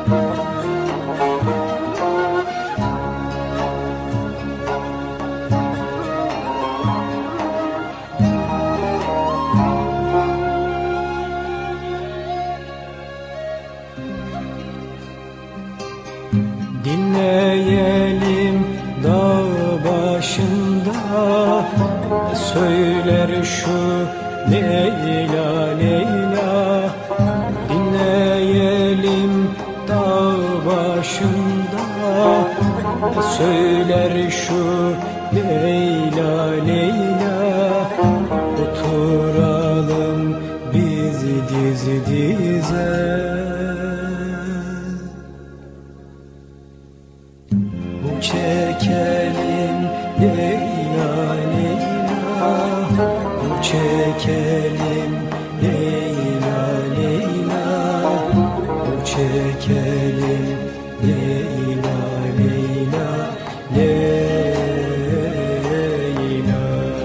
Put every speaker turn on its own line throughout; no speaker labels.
Dinleyelim dağ başında söyler şu Leyla Leyla. Dinleyelim dağ başında söyler şu Leyla Leyla. Oturalım biz diz dize, çekelim Leyla Leyla, bu çekelim Leyla Leyla, bu çekelim Leyla Leyla Leyla.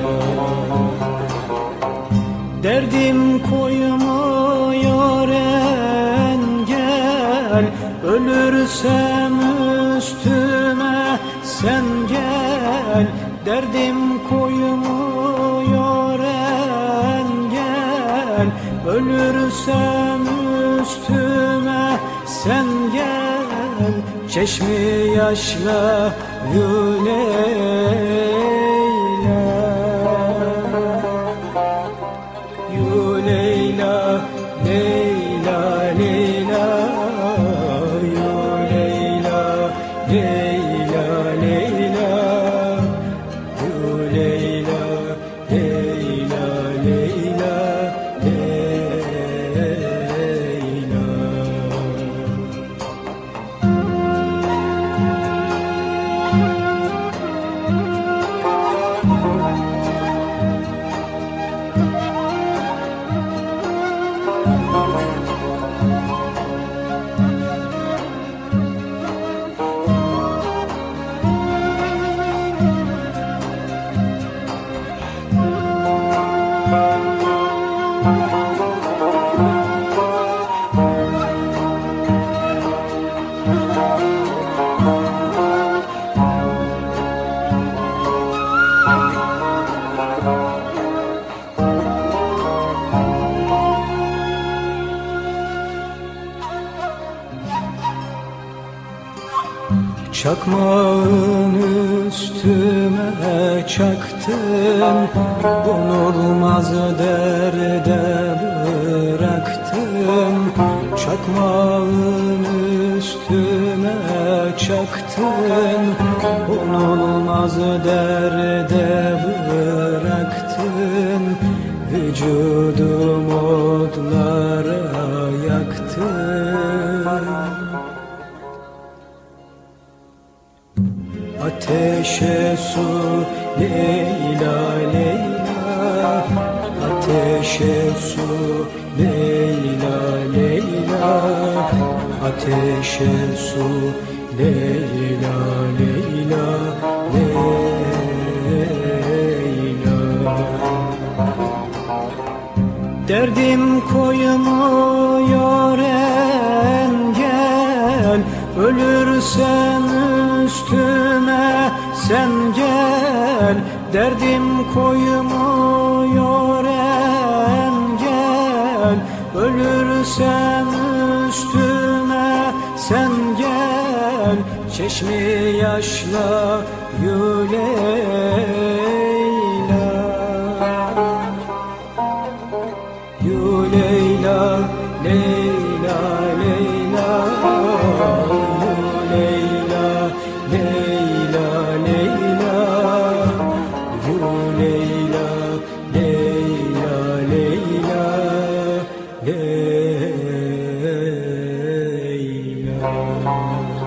Derdim koymuyor engel, ölürsem üstüme sen gel. Derdim koymuyor engel, ölürsem üstüme sen gel. Çeşmi yaşla Leyla, Leyla, Leyla, Leyla, Leyla, Leyla, Leyla, Leyla, Leyla, Leyla, Leyla. Çakmağın üstüme çaktın, konulmaz derde bıraktın. Çakmağın üstüme çaktın, konulmaz derde bıraktın. Vücudum otlara yaktın. Ateşe su Leyla Leyla, ateşe su Leyla Leyla, ateşe su Leyla Leyla, Leyla. Derdim koymuyor engel, ölürsem üstüme sen gel. Derdim koymuyor engel, ölürsem üstüme sen gel. Çeşmi yaşla Leyla, Leyla, Leyla, Leyla, Leyla, Leyla, Leyla, Leyla, Leyla, Leyla, Leyla.